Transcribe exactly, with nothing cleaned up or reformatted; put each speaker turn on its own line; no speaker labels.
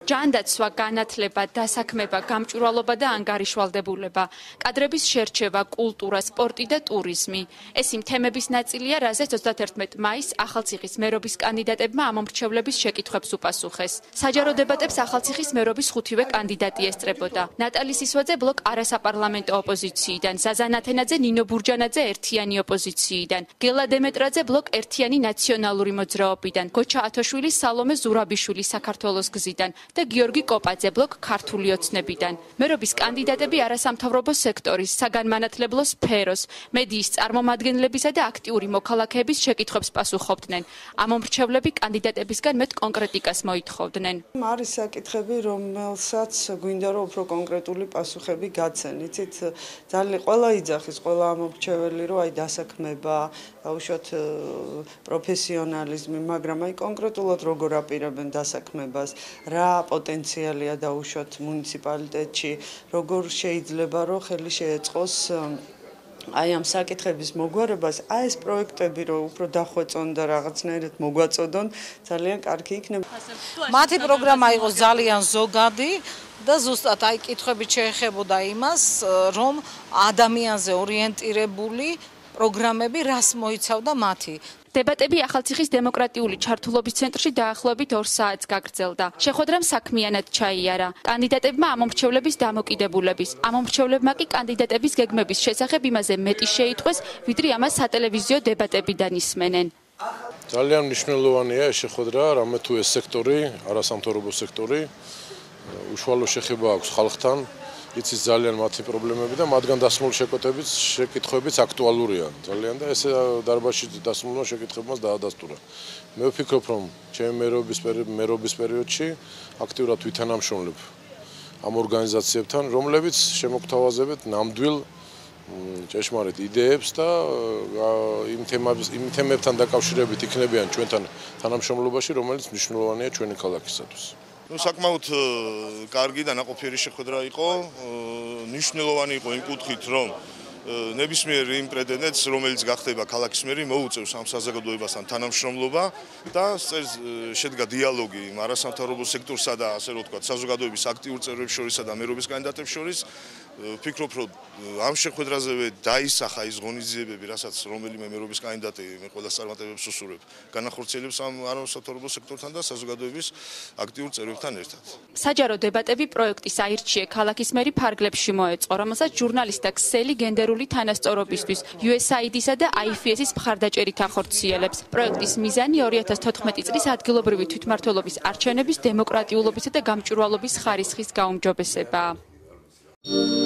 ჯანდაცვა, განათლება, დასაქმება, გამჭვირვალობა და ანგარიშვალდებულება, კადრების შერჩევა, კულტურა, სპორტი და ტურიზმი. ეს იმ თემების ნაწილია, რაზეც ოცდაათერთმეტ მაისს ახალციხის მერობის კანდიდატებმა ამომრჩევლების შეკითხვებს უპასუხეს. საჯარო დებატებს ახალციხის მერობის ხუთივე კანდიდატი ესწრებოდა. ნატალი სისვაძე ბლოკ არასაპარლამენტო ოპოზიციიდან, ზაზა ნათენაძე, ნინო ბურჯანაძე ერთიანი ოპოზიციიდან, გელა დემეტრაძე ბლოკ ერთიანი ნაციონალური მოძრაობიდან, გოჩა ათოშვილი, სალომე ზურაბიშვილი საქართველოს გზიდან და გიორგი კოპაძე ბლოკ ქართული ოცნებიდან. მერობის კანდიდატები არასამთავრობო სექტორის, საგანმანათლებლო სფეროს, მედიის წარმომადგენლებისა და აქტიური მოქალაქეების შეკითხვებს პასუხობდნენ. ამომრჩევლები კანდიდატებისგან მეტ კონკრეტიკას მოითხოვდნენ.
არის საკითხები, რომელსაც გვინდა რომ უფრო კონკრეტული პასუხები გაცენ. იცით, ძალიან ყველა იძახის, ყველა ამომრჩეველი რომ აი დასაქმება, უშოთ პროფესიონალიზმი, მაგრამ აი კონკრეტულად როგორ აპირებენ დასაქმებას, რა პოტენციალია დაუშვათ მუნიციპალიტეტში, როგორ შეიძლება რომ ხელი შეეწყოს აი ამ საკითხების მოგვარებას, აი ეს პროექტები რომ უფრო დახვეწონ და რაღაცნაირად მოგვაწოდონ, ძალიან კარგი იქნება.
მათი პროგრამა იყო ძალიან ზოგადი და ზუსტად აი კითხვებით შეეხებოდა იმას, რომ ადამიანზე ორიენტირებული პროგრამები რას მოიცავდა მათი.
დებატები ახალციხის დემოკრატიული ჩართულობის ცენტრში დაახლოებით ორ საათს გაგრძელდა. შეხვედრამ საქმიანად ჩაიარა. კანდიდატებმა ამომრჩევლების დამოკიდებულების, ამომრჩევლებმა კი კანდიდატების გეგმების შესახებ იმაზე მეტი შეიტყვეს, ვიდრე ამას სატელევიზიო დებატებიდან ისმენენ.
ძალიან მნიშვნელოვანია ეს შეხვედრა, რამე თუ ეს სექტორი, არასამთავრობო სექტორი, უშუალო შეხება აქვს ხალხთან. იცის ძალიან მათი პრობლემები და მათგან დასმული შეკითხვებიც შეკითხვებიც აქტუალურია ძალიან და ეს დარბაზში დასმულმა შეკითხვებმაც დაადასტურა. მე ვფიქრობ, რომ ჩემი მერობის მერობის პერიოდში აქტიურად ვითანამშრომლებ ამ ორგანიზაციებთან, რომლებიც შემოგთავაზებთ ნამდვილ ჭეშმარიტ იდეებს და იმ თემების იმ თემებთან დაკავშირებით იქნებიან ჩვენთან თანამშრომლობაში, რომელიც მნიშვნელოვანია ჩვენი ქალაქისათვის.
Ну, საკმაოდ კარგი და ნაყოფიერი შეხვედრა იყო. მნიშვნელოვანი იყო იმ კუთხით, რომ ნებისმიერ იმ პრეტენდენტს, რომელიც გახდება ქალაქის მერი, მოუწევს ამ საზოგადოებასთან თანამშრომლობა და შედგა დიალოგი იმ არასამთავრობო სექტორსა და ასე რომ ვთქვათ, საზოგადოების აქტიურ წევრებს შორისა და მერობის კანდიდატებს შორის. ვფიქრობ, რომ ამ შეხვედრაზევე დაისახა ის ღონისძიებები, რასაც რომელიმე მერობის კანდიდატი მე ყველა წარმატებებს უსურვებ, განახორციელებს ამ არასამთავრობო სექტორთან და საზოგადოების აქტიურ წევრებთან ერთად.
საჯარო დებატები პროექტის აირჩიე ქალაქის მერი ფარგლებში მოეწყო, რომელსაც ჟურნალისტთა ქსელი გენდერული თანასწორობისთვის, იუ ეს აი დი-სა და აი ეფ ეს-ის მხარდაჭერით ახორციელებს. პროექტის მიზანი ორი ათას თოთხმეტი წლის ადგილობრივი თვითმმართველობის არჩევნების დემოკრატიულობისა და გამჭვირვალობის ხარისხის გაუმჯობესებაა.